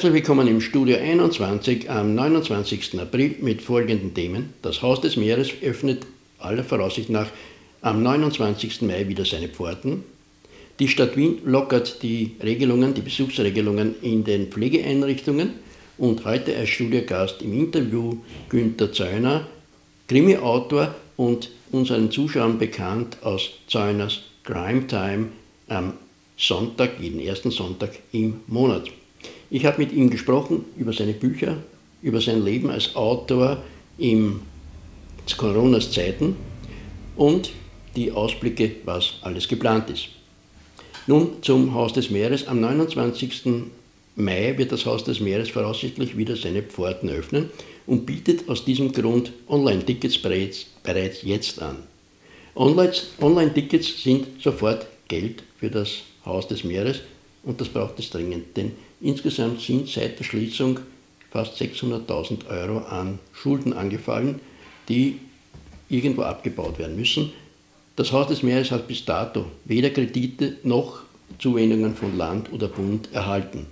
Herzlich willkommen im Studio 21 am 29. April mit folgenden Themen. Das Haus des Meeres öffnet aller Voraussicht nach am 29. Mai wieder seine Pforten. Die Stadt Wien lockert die Besuchsregelungen in den Pflegeeinrichtungen. Und heute als Studiogast im Interview Günther Zeuner, Krimi-Autor und unseren Zuschauern bekannt aus Zeuners Crime Time am Sonntag, jeden ersten Sonntag im Monat. Ich habe mit ihm gesprochen über seine Bücher, über sein Leben als Autor in Coronas Zeiten und die Ausblicke, was alles geplant ist. Nun zum Haus des Meeres. Am 29. Mai wird das Haus des Meeres voraussichtlich wieder seine Pforten öffnen und bietet aus diesem Grund Online-Tickets bereits jetzt an. Online-Tickets sind sofort Geld für das Haus des Meeres und das braucht es dringend, denn insgesamt sind seit der Schließung fast 600.000 Euro an Schulden angefallen, die irgendwo abgebaut werden müssen. Das Haus des Meeres hat bis dato weder Kredite noch Zuwendungen von Land oder Bund erhalten.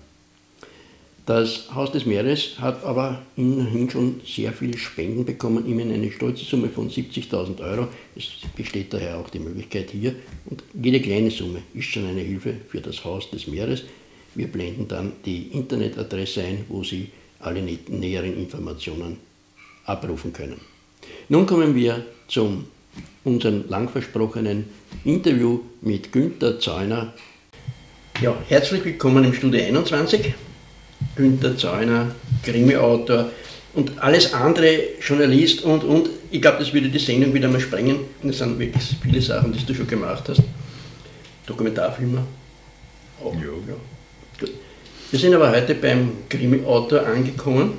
Das Haus des Meeres hat aber immerhin schon sehr viele Spenden bekommen, immerhin eine stolze Summe von 70.000 Euro. Es besteht daher auch die Möglichkeit hier und jede kleine Summe ist schon eine Hilfe für das Haus des Meeres. Wir blenden dann die Internetadresse ein, wo Sie alle näheren Informationen abrufen können. Nun kommen wir zu unserem lang versprochenen Interview mit Günther Zeuner. Ja, herzlich willkommen im Studio 21. Günther Zeuner, Krimi-Autor und alles andere, Journalist und. Ich glaube, das würde die Sendung wieder mal sprengen. Das sind wirklich viele Sachen, die du schon gemacht hast. Dokumentarfilmer. Auch. Ja. Gut. Wir sind aber heute beim Krimi-Autor angekommen.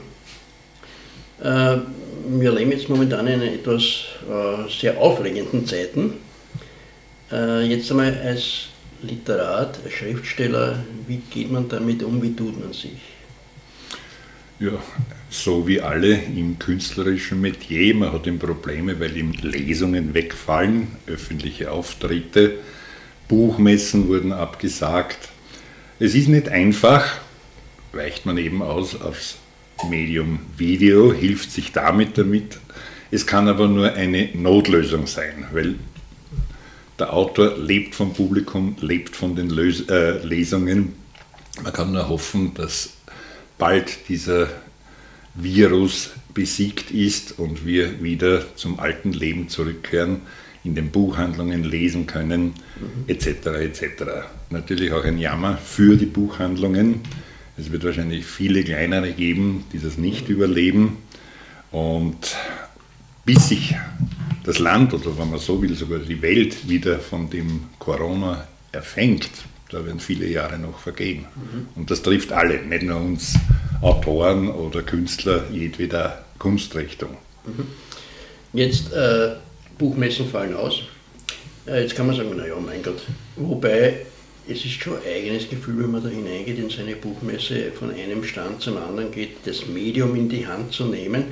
Wir leben jetzt momentan in etwas sehr aufregenden Zeiten. Jetzt einmal als Literat, als Schriftsteller, wie geht man damit um, wie tut man sich? Ja, so wie alle im künstlerischen Metier, man hat eben Probleme, weil ihm Lesungen wegfallen, öffentliche Auftritte, Buchmessen wurden abgesagt. Es ist nicht einfach, weicht man eben aus aufs Medium Video, hilft sich damit. Es kann aber nur eine Notlösung sein, weil der Autor lebt vom Publikum, lebt von den Lesungen. Man kann nur hoffen, dass bald dieser Virus besiegt ist und wir wieder zum alten Leben zurückkehren, in den Buchhandlungen lesen können, etc. etc. Natürlich auch ein Jammer für die Buchhandlungen. Es wird wahrscheinlich viele kleinere geben, die das nicht überleben. Und bis sich das Land, oder wenn man so will, sogar die Welt wieder von dem Corona erfängt, da werden viele Jahre noch vergehen. Und das trifft alle, nicht nur uns Autoren oder Künstler jedweder Kunstrichtung. Jetzt, Buchmessen fallen aus. Jetzt kann man sagen, naja, mein Gott. Wobei, es ist schon ein eigenes Gefühl, wenn man da hineingeht in seine Buchmesse, von einem Stand zum anderen geht, das Medium in die Hand zu nehmen.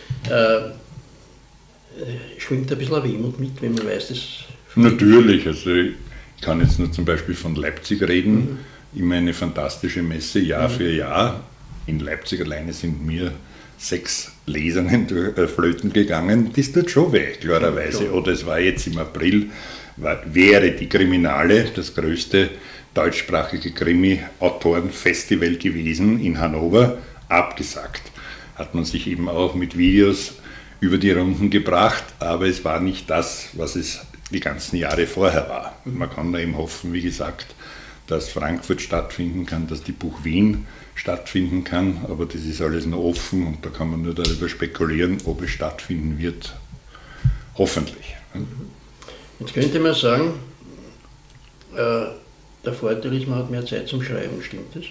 Schwingt ein bisschen Wehmut mit, wenn man weiß, dass... Natürlich, also ich kann jetzt nur zum Beispiel von Leipzig reden, immer eine fantastische Messe, Jahr für Jahr. In Leipzig alleine sind mir 6 Lesungen flöten gegangen, das tut schon weh, klarerweise. Oder es war jetzt im April, wäre die Kriminale das größte deutschsprachige Krimi-Autoren-Festival gewesen in Hannover, abgesagt. Hat man sich eben auch mit Videos über die Runden gebracht, aber es war nicht das, was es die ganzen Jahre vorher war. Man kann da eben hoffen, wie gesagt, dass Frankfurt stattfinden kann, dass die Buch Wien stattfinden kann, aber das ist alles noch offen und da kann man nur darüber spekulieren, ob es stattfinden wird. Hoffentlich. Jetzt könnte man sagen, der Vorteil ist, man hat mehr Zeit zum Schreiben, stimmt das?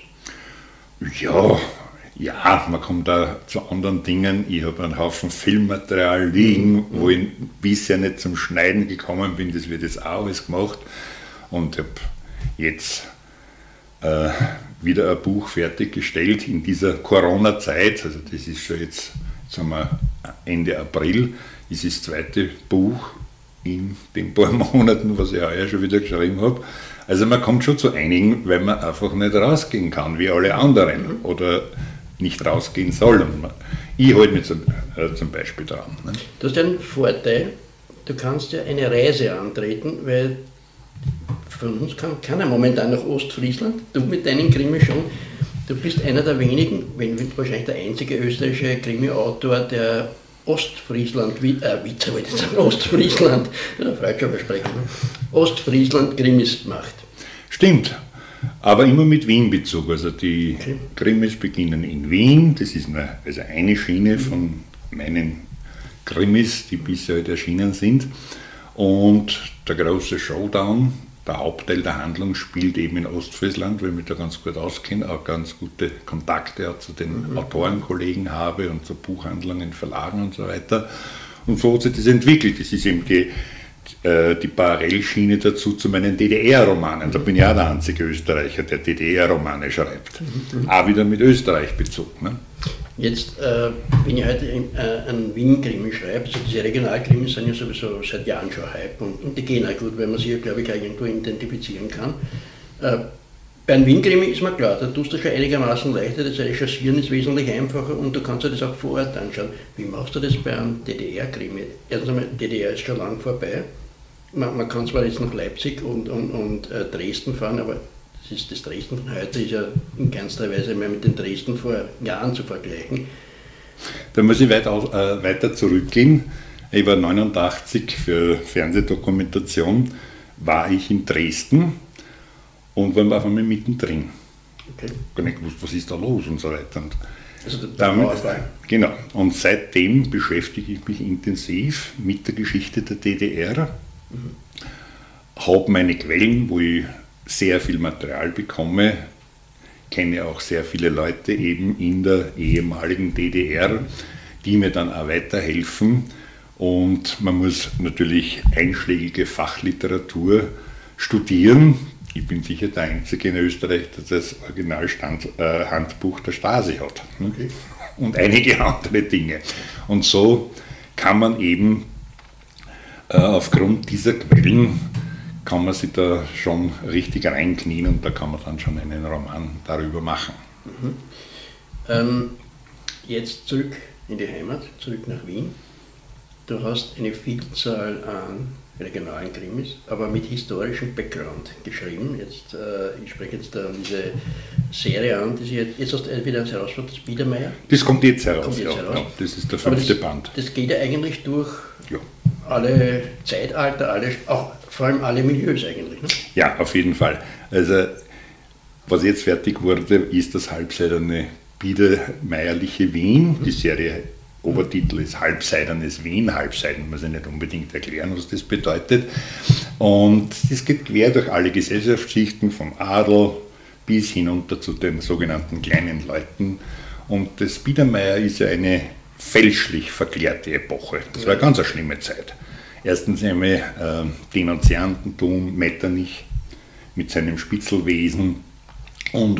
Ja, man kommt da zu anderen Dingen. Ich habe einen Haufen Filmmaterial liegen, wo ich bisher nicht zum Schneiden gekommen bin, das wird jetzt auch alles gemacht und habe jetzt wieder ein Buch fertiggestellt in dieser Corona-Zeit, also das ist schon jetzt, sagen wir, Ende April, ist das zweite Buch in den paar Monaten, was ich heuer schon wieder geschrieben habe. Also man kommt schon zu einigen, weil man einfach nicht rausgehen kann, wie alle anderen, oder nicht rausgehen soll. Und ich halte mich zum Beispiel dran. Ne? Du hast ja einen Vorteil, du kannst ja eine Reise antreten, weil von uns kann keiner momentan nach Ostfriesland, du mit deinen Krimi schon. Du bist einer der wenigen, wenn wahrscheinlich der einzige österreichische Krimi-Autor, der Ostfriesland, Ostfriesland, ja, falscher Versprechen, Ostfriesland Krimis macht. Stimmt, aber immer mit Wien-Bezug. Also die Krimis beginnen in Wien, das ist eine Schiene von meinen Krimis, die bisher halt erschienen sind. Und der große Showdown, der Hauptteil der Handlung spielt eben in Ostfriesland, weil ich mich da ganz gut auskenne, auch ganz gute Kontakte auch zu den Autorenkollegen habe und zu Buchhandlungen, Verlagen und so weiter. Und so hat sich das entwickelt. Das ist eben die Parallelschiene dazu zu meinen DDR-Romanen. Da bin ich auch der einzige Österreicher, der DDR-Romane schreibt. Auch wieder mit Österreich-Bezug. Ne? Jetzt, wenn ich heute einen Wien-Krimi schreibe, also diese Regionalkrimis sind ja sowieso seit Jahren schon Hype und die gehen auch gut, weil man sich ja, glaube ich, auch irgendwo identifizieren kann. Bei einem Wien-Krimi ist mir klar, da tust du schon einigermaßen leichter, das Recherchieren ist wesentlich einfacher und du kannst dir das auch vor Ort anschauen. Wie machst du das bei einem DDR-Krimi? Erstens einmal, DDR ist schon lang vorbei. Man kann zwar jetzt nach Leipzig und Dresden fahren, aber das Dresden von heute ist ja in keinster Weise mehr mit dem Dresden vor Jahren zu vergleichen. Da muss ich weiter zurückgehen. Ich war 1989 für Fernsehdokumentation, war ich in Dresden und war auf einmal mittendrin. Okay. Gar nicht gewusst, was ist da los und so weiter. Und also der Mauerfall. Genau. Und seitdem beschäftige ich mich intensiv mit der Geschichte der DDR. Habe meine Quellen, wo ich sehr viel Material bekomme, kenne auch sehr viele Leute eben in der ehemaligen DDR, die mir dann auch weiterhelfen. Und man muss natürlich einschlägige Fachliteratur studieren. Ich bin sicher der Einzige in Österreich, der das Originalhandbuch der Stasi hat. Okay. Und einige andere Dinge. Und so kann man eben aufgrund dieser Quellen kann man sich da schon richtig reinknien und da kann man dann schon einen Roman darüber machen. Jetzt zurück in die Heimat, zurück nach Wien. Du hast eine Vielzahl an regionalen Krimis, aber mit historischem Background geschrieben. Ich spreche jetzt da diese Serie an, die Sie jetzt hast du wieder herausgebracht, das Biedermeier. Das kommt jetzt heraus, ja. Das ist der 5. Band. Das geht ja eigentlich durch alle Zeitalter, vor allem alle Milieus eigentlich. Ne? Ja, auf jeden Fall. Also, was jetzt fertig wurde, ist das halbseidene Biedermeierliche Wien. Die Serie Obertitel ist Halbseidernes Wien. Halbseiden muss ich nicht unbedingt erklären, was das bedeutet. Und es geht quer durch alle Gesellschaftsschichten, vom Adel bis hinunter zu den sogenannten kleinen Leuten. Und das Biedermeier ist ja eine fälschlich verklärte Epoche. Das war eine ganz schlimme Zeit. Erstens einmal Denunziantentum, Metternich mit seinem Spitzelwesen und.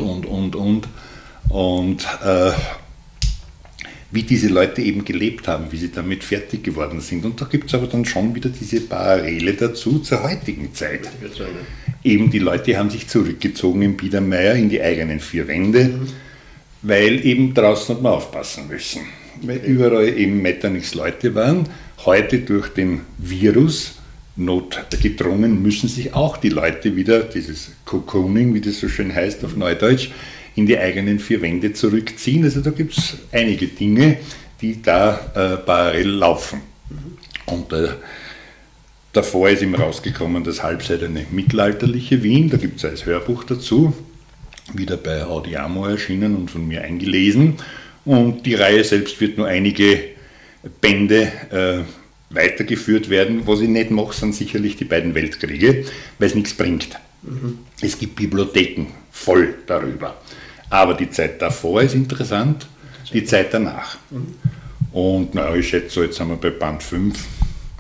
Und wie diese Leute eben gelebt haben, wie sie damit fertig geworden sind. Und da gibt es aber dann schon wieder diese Parallele dazu zur heutigen Zeit. Eben die Leute haben sich zurückgezogen im Biedermeier in die eigenen vier Wände, weil eben draußen hat man aufpassen müssen. Weil überall eben Metternichs Leute waren. Heute durch den Virus notgedrungen müssen sich auch die Leute wieder, dieses Cocooning, wie das so schön heißt auf Neudeutsch, in die eigenen vier Wände zurückziehen. Also da gibt es einige Dinge, die da parallel laufen. Und davor ist ihm rausgekommen das halbseidene mittelalterliche Wien, da gibt es als Hörbuch dazu, wieder bei Audiamo erschienen und von mir eingelesen. Und die Reihe selbst wird nur einige Bände weitergeführt werden. Was ich nicht mache, sind sicherlich die beiden Weltkriege, weil es nichts bringt. Es gibt Bibliotheken voll darüber. Aber die Zeit davor ist interessant, die Zeit danach. Und naja, ich schätze, so jetzt sind wir bei Band 5,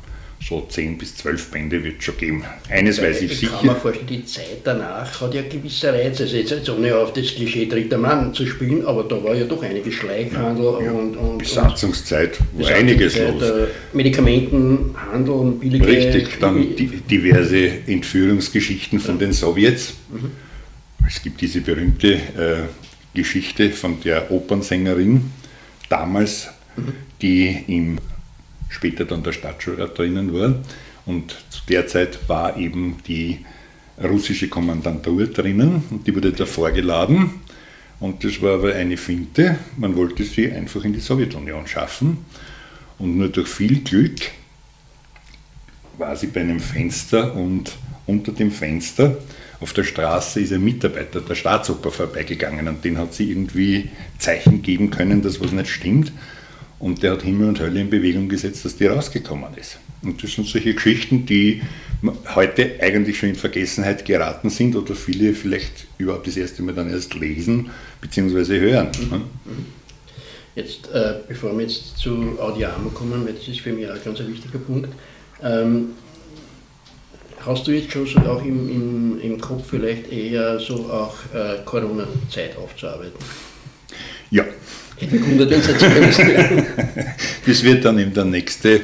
so 10 bis 12 Bände wird es schon geben. Eines weiß ich sicher. Ich kann mir vorstellen, die Zeit danach hat ja gewisse Reize. Also jetzt ohne auf das Klischee dritter Mann zu spielen, aber da war ja doch einiges Schleichhandel und Besatzungszeit, war einiges los. Medikamentenhandel, billige... Richtig, dann diverse Entführungsgeschichten von den Sowjets. Es gibt diese berühmte Geschichte von der Opernsängerin damals, die später dann der Stadtschulrat drinnen war. Und zu der Zeit war eben die russische Kommandantur drinnen und die wurde da vorgeladen. Und das war aber eine Finte, man wollte sie einfach in die Sowjetunion schaffen. Und nur durch viel Glück war sie bei einem Fenster und unter dem Fenster auf der Straße ist ein Mitarbeiter der Staatsoper vorbeigegangen und den hat sie irgendwie Zeichen geben können, dass was nicht stimmt. Und der hat Himmel und Hölle in Bewegung gesetzt, dass die rausgekommen ist. Und das sind solche Geschichten, die heute eigentlich schon in Vergessenheit geraten sind oder viele vielleicht überhaupt das erste Mal dann erst lesen bzw. hören. Jetzt, bevor wir jetzt zu Audiamo kommen, weil das ist für mich auch ein ganz wichtiger Punkt, hast du jetzt schon so auch im Kopf vielleicht eher so auch Corona-Zeit aufzuarbeiten? Ja. Das wird dann eben der nächste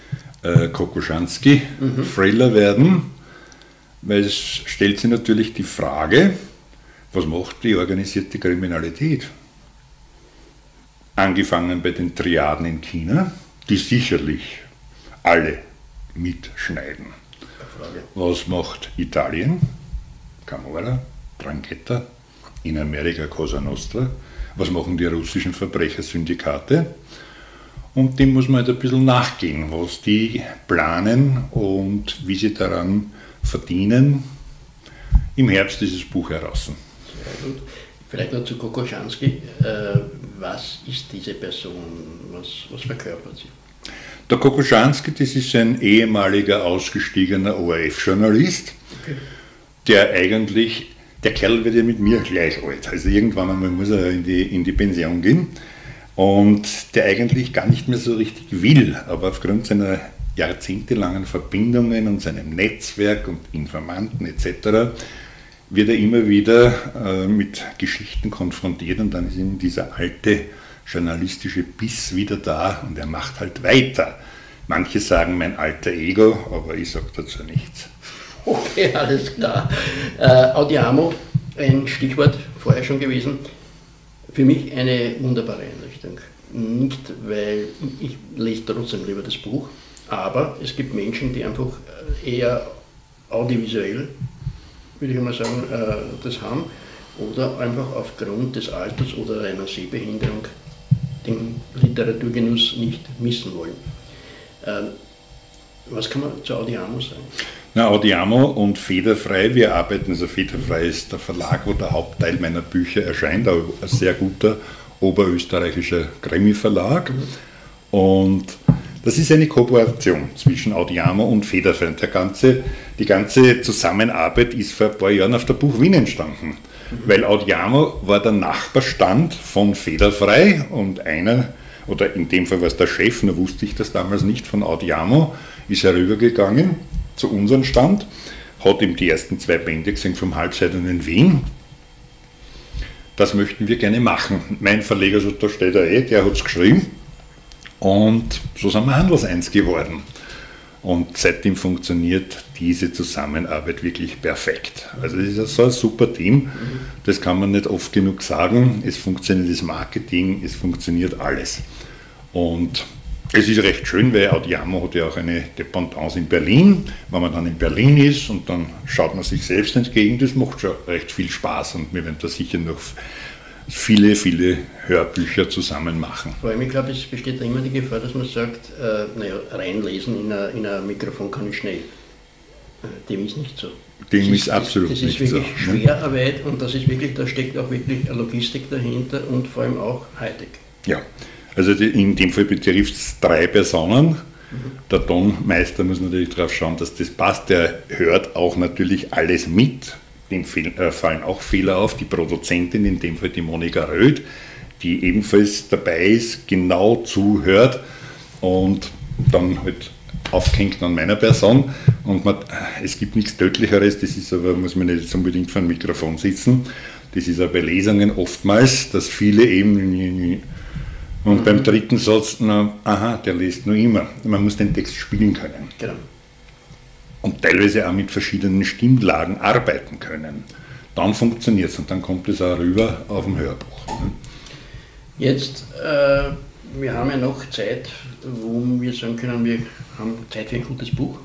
Kokoschanski-Thriller werden, weil es stellt sich natürlich die Frage, was macht die organisierte Kriminalität? Angefangen bei den Triaden in China, die sicherlich alle mitschneiden. Was macht Italien? Camorra, Drangheta, in Amerika Cosa Nostra. Was machen die russischen Verbrechersyndikate? Und dem muss man halt ein bisschen nachgehen, was die planen und wie sie daran verdienen. Im Herbst ist das Buch heraus. Sehr gut. Vielleicht noch zu Kokoschanski. Was ist diese Person? Was verkörpert sie? Der Kokoschanski, das ist ein ehemaliger ausgestiegener ORF-Journalist, der eigentlich, der Kerl wird ja mit mir gleich alt, also irgendwann einmal muss er in die Pension gehen und der eigentlich gar nicht mehr so richtig will, aber aufgrund seiner jahrzehntelangen Verbindungen und seinem Netzwerk und Informanten etc. wird er immer wieder mit Geschichten konfrontiert und dann ist ihm dieser alte journalistische Biss wieder da und er macht halt weiter. Manche sagen mein alter Ego, aber ich sage dazu nichts. Okay, alles klar. Audiamo, ein Stichwort vorher schon gewesen. Für mich eine wunderbare Einrichtung. Nicht, weil ich lese trotzdem lieber das Buch, aber es gibt Menschen, die einfach eher audiovisuell, würde ich mal sagen, das haben oder einfach aufgrund des Alters oder einer Sehbehinderung den Literaturgenuss nicht missen wollen. Was kann man zu Audiamo sagen? Na, Audiamo und Federfrei, wir arbeiten, also Federfrei ist der Verlag, wo der Hauptteil meiner Bücher erscheint, ein sehr guter oberösterreichischer Krimi-Verlag. Und das ist eine Kooperation zwischen Audiamo und Federfrei. Die ganze Zusammenarbeit ist vor ein paar Jahren auf der Buch Wien entstanden. Weil Audiamo war der Nachbarstand von Federfrei und einer, oder in dem Fall war es der Chef, nur wusste ich das damals nicht, von Audiamo, ist herübergegangen zu unserem Stand, hat ihm die ersten 2 Bände gesehen vom Halbseiten in Wien. Das möchten wir gerne machen. Mein Verleger, so, da steht er der hat es geschrieben und so sind wir Handelseins geworden. Und seitdem funktioniert diese Zusammenarbeit wirklich perfekt. Also es ist so ein super Team, das kann man nicht oft genug sagen. Es funktioniert das Marketing, es funktioniert alles. Und es ist recht schön, weil Audiamo hat ja auch eine Dependance in Berlin. Wenn man dann in Berlin ist und dann schaut man sich selbst entgegen, das macht schon recht viel Spaß und wir werden da sicher noch viele, viele Hörbücher zusammen machen. Vor allem, ich glaube, es besteht immer die Gefahr, dass man sagt, reinlesen in ein Mikrofon kann ich schnell. Dem ist nicht so. Dem ist absolut nicht so. Das ist wirklich Schwerarbeit und das ist wirklich, da steckt auch wirklich eine Logistik dahinter und vor allem auch Hightech. Ja, also in dem Fall betrifft es 3 Personen. Der Tonmeister muss natürlich darauf schauen, dass das passt. Der hört auch natürlich alles mit. Dem fallen auch Fehler auf. Die Produzentin, in dem Fall die Monika Röth, die ebenfalls dabei ist, genau zuhört und dann halt aufgehängt an meiner Person. Und es gibt nichts Tödlicheres, das ist aber, muss man nicht unbedingt vor dem Mikrofon sitzen. Das ist auch bei Lesungen oftmals, dass viele eben und beim dritten Satz, aha, der liest nur immer. Man muss den Text spielen können. Genau. Und teilweise auch mit verschiedenen Stimmlagen arbeiten können. Dann funktioniert es und dann kommt es auch rüber auf dem Hörbuch. Jetzt, wir haben ja noch Zeit, wo wir sagen können, wir haben Zeit für ein gutes Buch.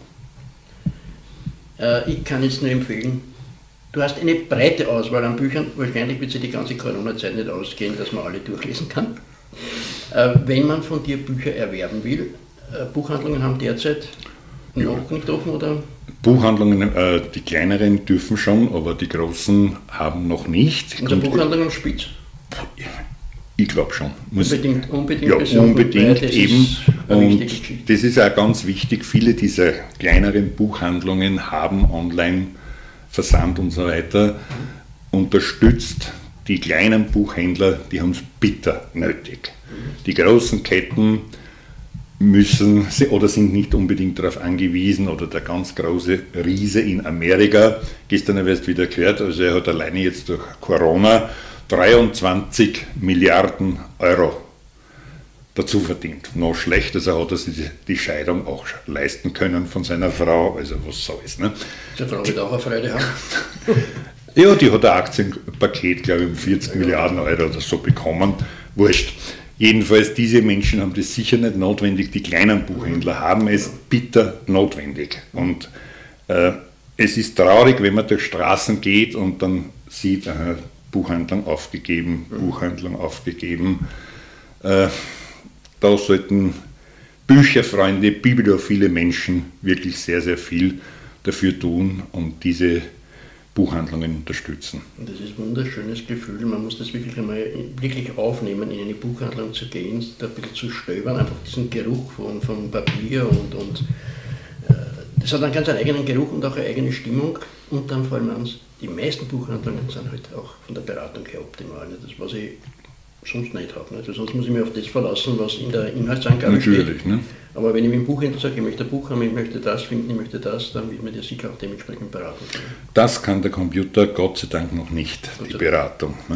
Ich kann jetzt nur empfehlen, du hast eine breite Auswahl an Büchern, wahrscheinlich wird sich die ganze Corona-Zeit nicht ausgehen, dass man alle durchlesen kann. Wenn man von dir Bücher erwerben will, Buchhandlungen haben derzeit noch nicht offen, oder? Buchhandlungen, die kleineren dürfen schon, aber die großen haben noch nicht. Und der Buchhandlung am Spitz? Ich glaube schon. Unbedingt ja, besuchen, unbedingt eben. Und Geschichte. das ist auch ganz wichtig. Viele dieser kleineren Buchhandlungen haben Online-Versand und so weiter unterstützt. Die kleinen Buchhändler, die haben es bitter nötig. Die großen Ketten müssen oder sind nicht unbedingt darauf angewiesen, oder der ganz große Riese in Amerika, gestern habe ich es wieder gehört, also er hat alleine jetzt durch Corona 23 Milliarden Euro dazu verdient. Noch schlecht, also hat er sich die Scheidung auch leisten können von seiner Frau, also was soll's. Ne? Die Frau wird auch eine Freude haben. Ja, die hat ein Aktienpaket, glaube ich, um 40 Milliarden Euro oder so bekommen. Wurscht. Jedenfalls, diese Menschen haben das sicher nicht notwendig. Die kleinen Buchhändler haben es bitter notwendig. Und es ist traurig, wenn man durch Straßen geht und dann sieht, Buchhandlung aufgegeben, Buchhandlung aufgegeben. Da sollten Bücherfreunde, bibliophile Menschen wirklich sehr, sehr viel dafür tun und diese Buchhandlungen unterstützen. Und das ist ein wunderschönes Gefühl, man muss das wirklich einmal aufnehmen, in eine Buchhandlung zu gehen, da ein bisschen zu stöbern, einfach diesen Geruch von Papier und das hat einen ganz eigenen Geruch und auch eine eigene Stimmung und dann vor allem die meisten Buchhandlungen sind halt auch von der Beratung her optimal, das was ich sonst nicht habe. Also sonst muss ich mich auf das verlassen, was in der Inhaltsangabe steht. Ne? Aber wenn ich mit dem Buchhändler sage, ich möchte ein Buch haben, ich möchte das finden, ich möchte das, dann wird mir der sicher auch dementsprechend beraten können. Das kann der Computer Gott sei Dank noch nicht, die Beratung. Ne?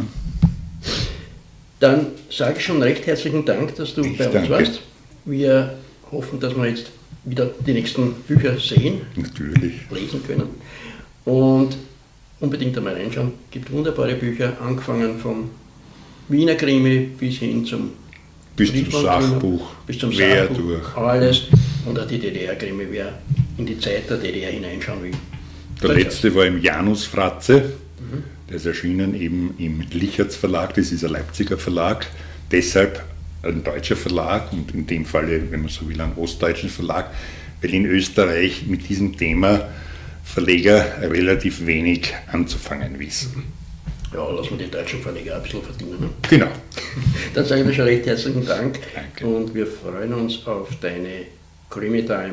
Dann sage ich schon recht herzlichen Dank, dass du bei uns warst. Wir hoffen, dass wir jetzt wieder die nächsten Bücher sehen, lesen können und unbedingt einmal reinschauen. Es gibt wunderbare Bücher, angefangen vom Wiener Krimi bis hin zum Sachbuch, bis zum Sachbuch, durch. Alles. Und auch die DDR-Krimi, wer in die Zeit der DDR hineinschauen will. Der letzte war im Janus Fratze, der ist erschienen eben im Lichertz Verlag, das ist ein Leipziger Verlag, deshalb ein deutscher Verlag und in dem Falle, wenn man so will, ein ostdeutschen Verlag, weil in Österreich mit diesem Thema Verleger relativ wenig anzufangen wissen. Ja, lassen wir die deutschen Verleger ein bisschen verdienen. Ne? Genau. Dann sage ich dir schon recht herzlichen Dank. Danke. Und wir freuen uns auf deine Krimi Time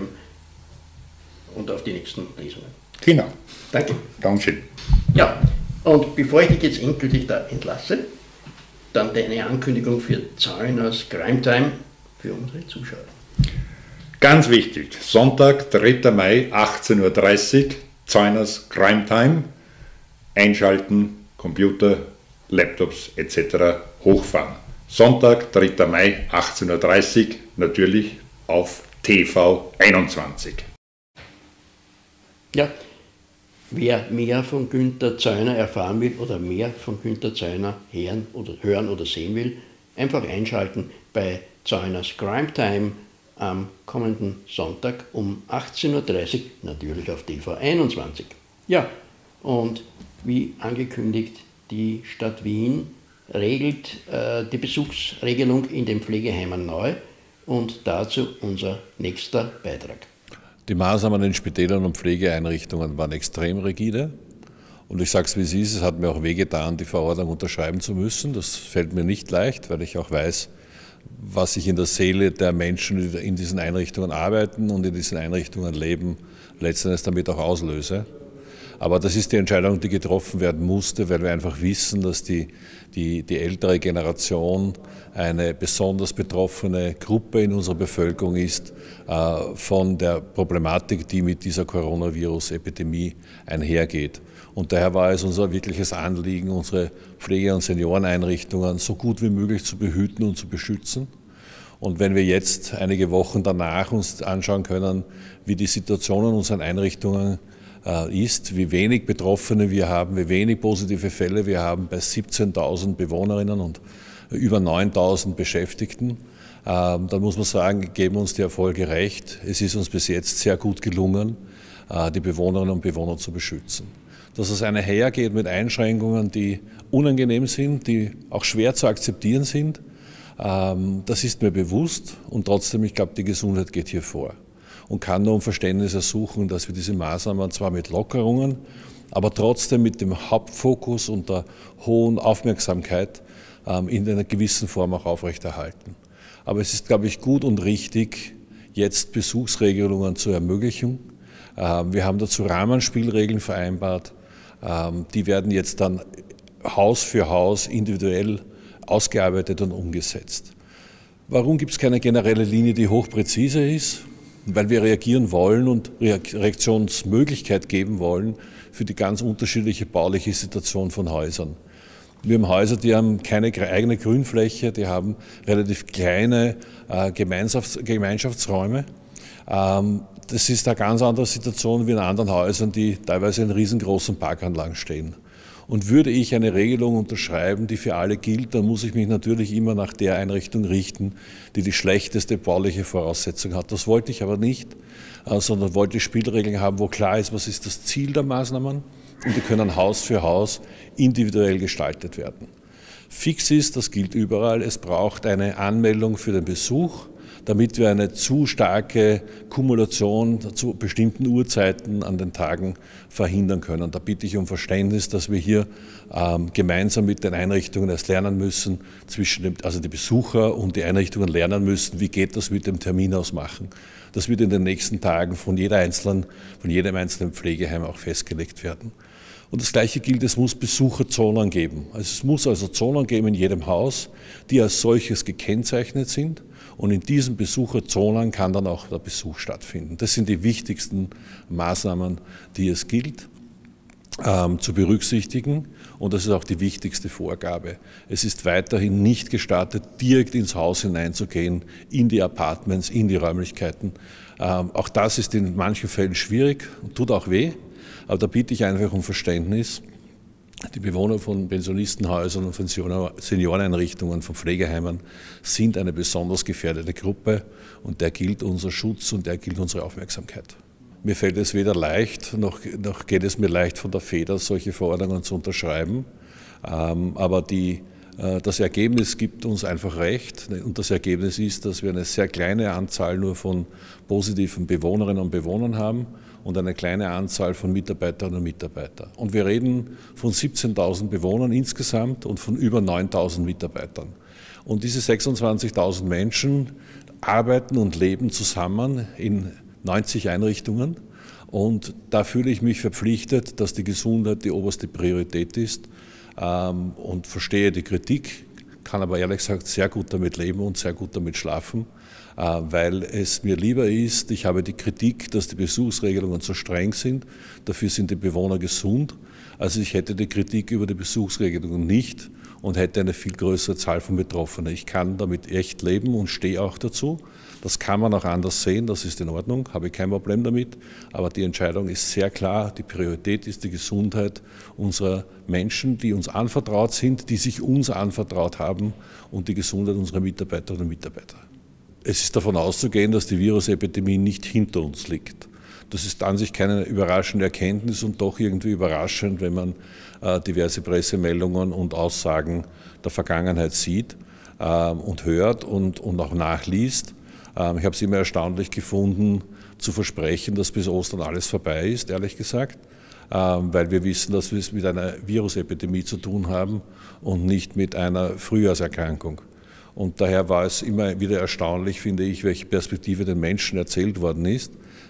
und auf die nächsten Lesungen. Genau. Danke. Dankeschön. Ja, und bevor ich dich jetzt endgültig da entlasse, dann deine Ankündigung für Zauners Crime Time für unsere Zuschauer. Ganz wichtig, Sonntag, 3. Mai, 18.30 Uhr, Zauners Crime Time. Einschalten, Computer, Laptops etc. hochfahren. Sonntag, 3. Mai, 18.30 Uhr, natürlich auf TV 21. Ja, wer mehr von Günther Zeuner erfahren will oder mehr von Günther Zeuner hören oder sehen will, einfach einschalten bei Zauners Crime Time am kommenden Sonntag um 18.30 Uhr, natürlich auf TV 21. Ja, und wie angekündigt, die Stadt Wien regelt die Besuchsregelung in den Pflegeheimen neu und dazu unser nächster Beitrag. Die Maßnahmen in Spitälern und Pflegeeinrichtungen waren extrem rigide. Und ich sage es, wie es ist, es hat mir auch wehgetan, die Verordnung unterschreiben zu müssen. Das fällt mir nicht leicht, weil ich auch weiß, was ich in der Seele der Menschen, die in diesen Einrichtungen arbeiten und in diesen Einrichtungen leben, letztendlich damit auch auslöse. Aber das ist die Entscheidung, die getroffen werden musste, weil wir einfach wissen, dass die ältere Generation eine besonders betroffene Gruppe in unserer Bevölkerung ist von der Problematik, die mit dieser Coronavirus-Epidemie einhergeht. Und daher war es unser wirkliches Anliegen, unsere Pflege- und Senioreneinrichtungen so gut wie möglich zu behüten und zu beschützen. Und wenn wir jetzt einige Wochen danach uns anschauen können, wie die Situation in unseren Einrichtungen ist, wie wenig Betroffene wir haben, wie wenig positive Fälle wir haben bei 17.000 Bewohnerinnen und über 9.000 Beschäftigten, dann muss man sagen, geben uns die Erfolge recht. Es ist uns bis jetzt sehr gut gelungen, die Bewohnerinnen und Bewohner zu beschützen. Dass es einhergeht mit Einschränkungen, die unangenehm sind, die auch schwer zu akzeptieren sind, das ist mir bewusst und trotzdem, ich glaube, die Gesundheit geht hier vor und kann nur um Verständnis ersuchen, dass wir diese Maßnahmen zwar mit Lockerungen, aber trotzdem mit dem Hauptfokus und der hohen Aufmerksamkeit in einer gewissen Form auch aufrechterhalten. Aber es ist, glaube ich, gut und richtig, jetzt Besuchsregelungen zu ermöglichen. Wir haben dazu Rahmenspielregeln vereinbart. Die werden jetzt dann Haus für Haus individuell ausgearbeitet und umgesetzt. Warum gibt es keine generelle Linie, die hochpräzise ist? Weil wir reagieren wollen und Reaktionsmöglichkeit geben wollen für die ganz unterschiedliche bauliche Situation von Häusern. Wir haben Häuser, die haben keine eigene Grünfläche, die haben relativ kleine Gemeinschaftsräume. Das ist eine ganz andere Situation wie in anderen Häusern, die teilweise in riesengroßen Parkanlagen stehen. Und würde ich eine Regelung unterschreiben, die für alle gilt, dann muss ich mich natürlich immer nach der Einrichtung richten, die die schlechteste bauliche Voraussetzung hat. Das wollte ich aber nicht, sondern wollte Spielregeln haben, wo klar ist, was ist das Ziel der Maßnahmen, und die können Haus für Haus individuell gestaltet werden. Fix ist, das gilt überall, es braucht eine Anmeldung für den Besuch, damit wir eine zu starke Kumulation zu bestimmten Uhrzeiten an den Tagen verhindern können. Da bitte ich um Verständnis, dass wir hier gemeinsam mit den Einrichtungen erst lernen müssen, also die Besucher und die Einrichtungen lernen müssen, wie geht das mit dem Terminausmachen. Das wird in den nächsten Tagen von jedem einzelnen Pflegeheim auch festgelegt werden. Und das Gleiche gilt, es muss Besucherzonen geben. Also es muss also Zonen geben in jedem Haus, die als solches gekennzeichnet sind. Und in diesen Besucherzonen kann dann auch der Besuch stattfinden. Das sind die wichtigsten Maßnahmen, die es gilt zu berücksichtigen. Und das ist auch die wichtigste Vorgabe. Es ist weiterhin nicht gestattet, direkt ins Haus hineinzugehen, in die Apartments, in die Räumlichkeiten. Auch das ist in manchen Fällen schwierig und tut auch weh. Aber da bitte ich einfach um Verständnis. Die Bewohner von Pensionistenhäusern und von Senioreneinrichtungen, von Pflegeheimen sind eine besonders gefährdete Gruppe und der gilt unser Schutz und der gilt unsere Aufmerksamkeit. Mir fällt es weder leicht, noch geht es mir leicht von der Feder, solche Verordnungen zu unterschreiben. Aber das Ergebnis gibt uns einfach recht und das Ergebnis ist, dass wir eine sehr kleine Anzahl nur von positiven Bewohnerinnen und Bewohnern haben und eine kleine Anzahl von Mitarbeiterinnen und Mitarbeitern. Und wir reden von 17.000 Bewohnern insgesamt und von über 9.000 Mitarbeitern. Und diese 26.000 Menschen arbeiten und leben zusammen in 90 Einrichtungen. Und da fühle ich mich verpflichtet, dass die Gesundheit die oberste Priorität ist und verstehe die Kritik, kann aber ehrlich gesagt sehr gut damit leben und sehr gut damit schlafen, weil es mir lieber ist, ich habe die Kritik, dass die Besuchsregelungen zu streng sind, dafür sind die Bewohner gesund, also ich hätte die Kritik über die Besuchsregelungen nicht und hätte eine viel größere Zahl von Betroffenen. Ich kann damit echt leben und stehe auch dazu. Das kann man auch anders sehen, das ist in Ordnung, habe ich kein Problem damit, aber die Entscheidung ist sehr klar, die Priorität ist die Gesundheit unserer Menschen, die uns anvertraut sind, die sich uns anvertraut haben und die Gesundheit unserer Mitarbeiterinnen und Mitarbeiter. Es ist davon auszugehen, dass die Virusepidemie nicht hinter uns liegt. Das ist an sich keine überraschende Erkenntnis und doch irgendwie überraschend, wenn man diverse Pressemeldungen und Aussagen der Vergangenheit sieht und hört und auch nachliest. Ich habe es immer erstaunlich gefunden, zu versprechen, dass bis Ostern alles vorbei ist, ehrlich gesagt, weil wir wissen, dass wir es mit einer Virusepidemie zu tun haben und nicht mit einer Frühjahrserkrankung. Und daher war es immer wieder erstaunlich, finde ich, welche Perspektive den Menschen erzählt worden ist,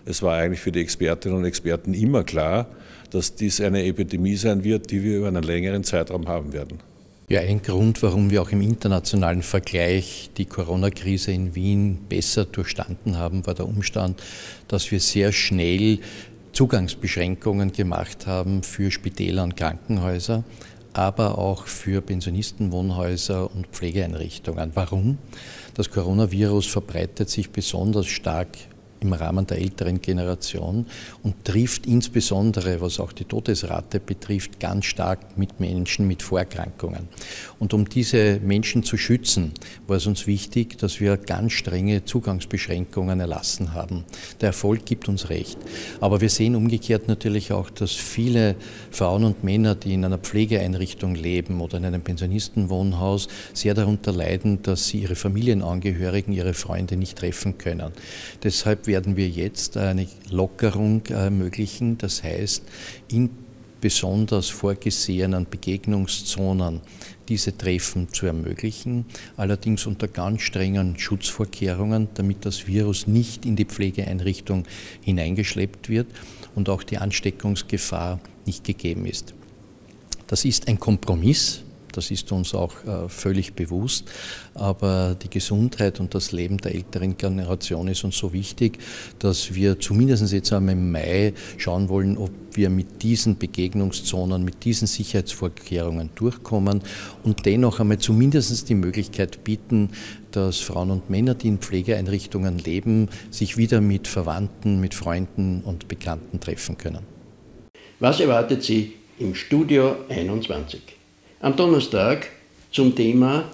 Es war eigentlich für die Expertinnen und Experten immer klar, dass dies eine Epidemie sein wird, die wir über einen längeren Zeitraum haben werden. Ja, ein Grund, warum wir auch im internationalen Vergleich die Corona-Krise in Wien besser durchstanden haben, war der Umstand, dass wir sehr schnell Zugangsbeschränkungen gemacht haben für Spitäler und Krankenhäuser, aber auch für Pensionistenwohnhäuser und Pflegeeinrichtungen. Warum? Das Coronavirus verbreitet sich besonders stark im Rahmen der älteren Generation und trifft insbesondere, was auch die Todesrate betrifft, ganz stark mit Menschen mit Vorerkrankungen. Und um diese Menschen zu schützen, war es uns wichtig, dass wir ganz strenge Zugangsbeschränkungen erlassen haben. Der Erfolg gibt uns recht. Aber wir sehen umgekehrt natürlich auch, dass viele Frauen und Männer, die in einer Pflegeeinrichtung leben oder in einem Pensionistenwohnhaus, sehr darunter leiden, dass sie ihre Familienangehörigen, ihre Freunde nicht treffen können. Deshalb werden wir jetzt eine Lockerung ermöglichen. Das heißt, in besonders vorgesehenen Begegnungszonen diese Treffen zu ermöglichen, allerdings unter ganz strengen Schutzvorkehrungen, damit das Virus nicht in die Pflegeeinrichtung hineingeschleppt wird und auch die Ansteckungsgefahr nicht gegeben ist. Das ist ein Kompromiss. Das ist uns auch völlig bewusst, aber die Gesundheit und das Leben der älteren Generation ist uns so wichtig, dass wir zumindest jetzt einmal im Mai schauen wollen, ob wir mit diesen Begegnungszonen, mit diesen Sicherheitsvorkehrungen durchkommen und dennoch einmal zumindest die Möglichkeit bieten, dass Frauen und Männer, die in Pflegeeinrichtungen leben, sich wieder mit Verwandten, mit Freunden und Bekannten treffen können. Was erwartet Sie im Studio 21? Am Donnerstag zum Thema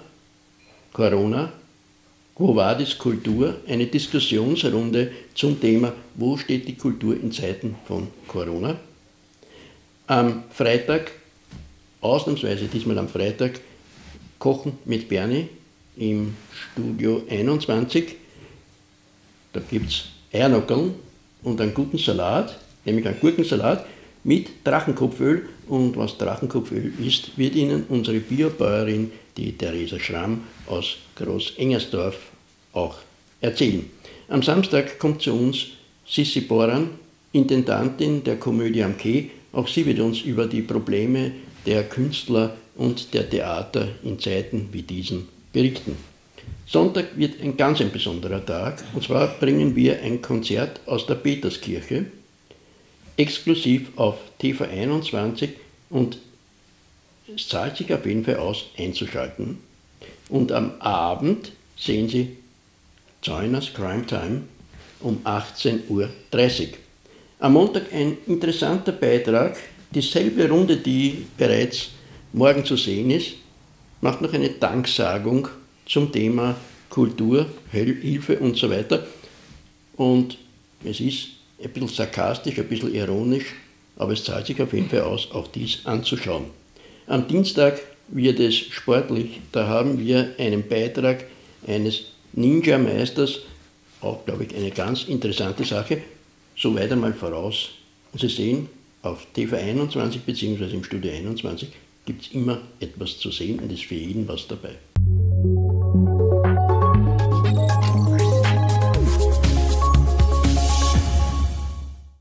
Corona, Quo Vadis Kultur, eine Diskussionsrunde zum Thema, wo steht die Kultur in Zeiten von Corona. Am Freitag, ausnahmsweise diesmal am Freitag, Kochen mit Bernie im Studio 21. Da gibt es Eiernockern und einen guten Salat, nämlich einen Gurkensalat mit Drachenkopföl. Und was Drachenkopföl ist, wird Ihnen unsere Biobäuerin, die Theresa Schramm aus Groß-Engersdorf, auch erzählen. Am Samstag kommt zu uns Sissi Boran, Intendantin der Komödie am Quai. Auch sie wird uns über die Probleme der Künstler und der Theater in Zeiten wie diesen berichten. Sonntag wird ein ganz besonderer Tag, und zwar bringen wir ein Konzert aus der Peterskirche, exklusiv auf TV21, und es zahlt sich auf jeden Fall aus, einzuschalten. Und am Abend sehen Sie Joiners Crime Time um 18:30 Uhr. Am Montag ein interessanter Beitrag, dieselbe Runde, die bereits morgen zu sehen ist, macht noch eine Danksagung zum Thema Kultur, Hilfe und so weiter. Und es ist ein bisschen sarkastisch, ein bisschen ironisch, aber es zahlt sich auf jeden Fall aus, auch dies anzuschauen. Am Dienstag wird es sportlich, da haben wir einen Beitrag eines Ninja-Meisters, auch glaube ich eine ganz interessante Sache, so weit einmal voraus. Und Sie sehen, auf TV21 bzw. im Studio 21 gibt es immer etwas zu sehen und ist für jeden was dabei.